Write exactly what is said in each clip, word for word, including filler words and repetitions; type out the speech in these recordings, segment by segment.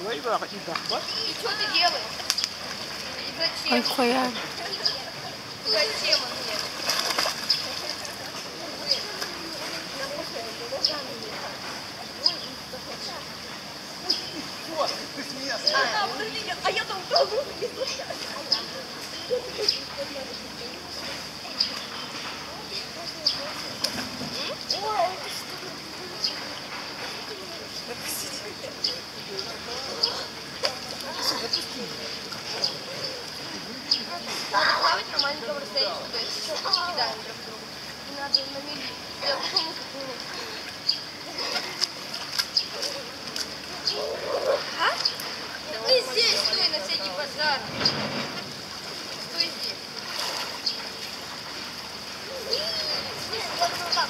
И что ты делаешь? И зачем? Нихуя. Зачем он мне? Ты смеялся. А, подожди, а я там тоже не слышала. Надо плавать на маленьком расстоянии, то есть кидаем друг друга. Не надо на мели. Я почему А? Да ты здесь стой на всякий базар. Стой здесь. Я думаю, как?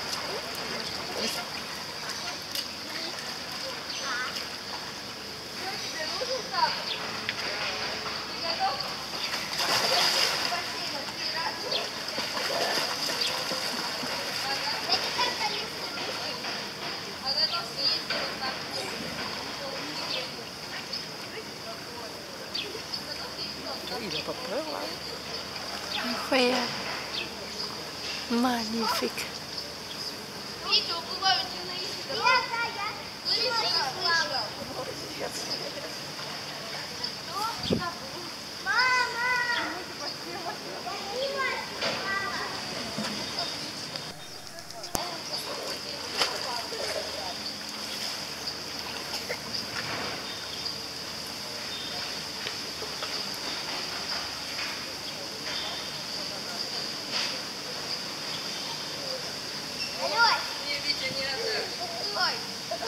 Тебе нужен тапок? Ты готов? Бассейн три раза. А готов съездить вот так? Нихуя. Магнифик. Видите, уплывают журналисты. Нет, да, я. Слышишь, слышал. Мама! Алёсь! Не, Витя, не надо. Уплывай.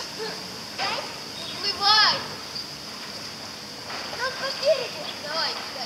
Уплывай. Ну, по берегу. Давай.